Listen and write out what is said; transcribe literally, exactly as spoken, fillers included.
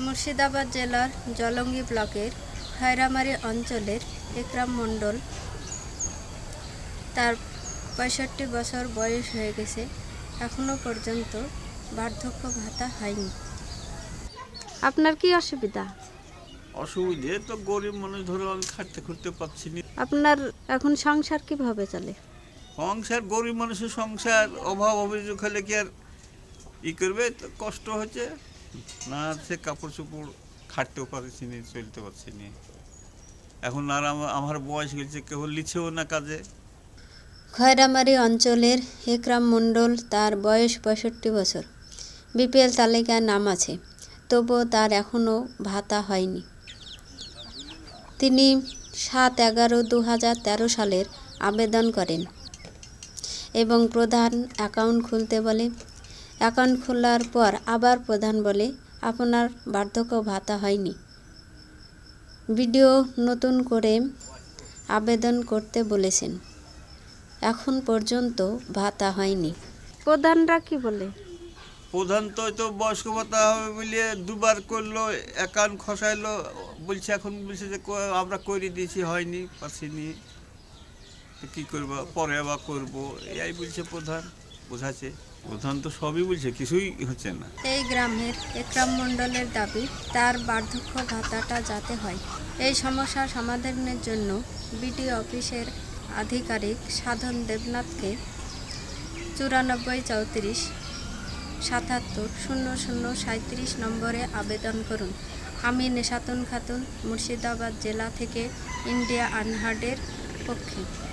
মুর্শিদাবাদ জেলার জলঙ্গি ব্লকের খয়রামারি অঞ্চলের একরাম মণ্ডল, তার পঁয়ষট্টি বছর বয়স হয়ে গেছে, এখনো পর্যন্ত বার্ধক্য ভাতা হয়নি। আপনার কি অসুবিধা? অসুবিধে তো গরিব মানুষ, ধরে আমি খাটতে খুঁড়তে পারছি না। আপনার এখন সংসার কিভাবে চলে? সংসার, গরিব মানুষের সংসার, অভাব অভিযোগ হলে কি আর ই করবে? তো কষ্ট হচ্ছে না, সে কাপড় চোপড় খাটতেও পারছি না, চলতে পারছি না। এখন আর আমার বয়স গেছে, কেউ লিছেও না কাজে। খয়রামারি অঞ্চলের একরাম মণ্ডল, তার বয়স পঁয়ষট্টি বছর, বিপিএল তালিকায় নাম আছে, তবুও তার এখনও ভাতা হয়নি। তিনি সাত এগারো দু হাজার তেরো সালের আবেদন করেন এবং প্রধান অ্যাকাউন্ট খুলতে বলে। অ্যাকাউন্ট খোলার পর আবার প্রধান বলে আপনার বার্ধক্য ভাতা হয়নি, বিডিও নতুন করে আবেদন করতে বলেছেন। এখন পর্যন্ত ভাতা হয়নি। প্রধানরা কি বলে? প্রধান তো তো বয়স্ক ভাতা হবে বলে দুবার করলো, অ্যাকাউন্ট খসাইলো, বলছে এখন বলছে যে আমরা করে দিয়েছি, হয়নি, পারছিনি, কী করবো, পরে আবার করবো, এই বলছে প্রধান। বোঝাচ্ছে প্রধান তো সবই বলছে, কিছুই হচ্ছে না। এই গ্রামের একরাম মণ্ডলের দাবি তার বার্ধক্য ভাতাটা যাতে হয়। এই সমস্যা সমাধানের জন্য বিডিও অফিসের আধিকারিক সাধন দেবনাথকে চুরানব্বই চৌত্রিশ সাতাত্তর শূন্য শূন্য সাঁত্রিশ নম্বরে আবেদন করুন। আমি নেসাতুন খাতুন, মুর্শিদাবাদ জেলা থেকে ইন্ডিয়া আনহার্ডের পক্ষে।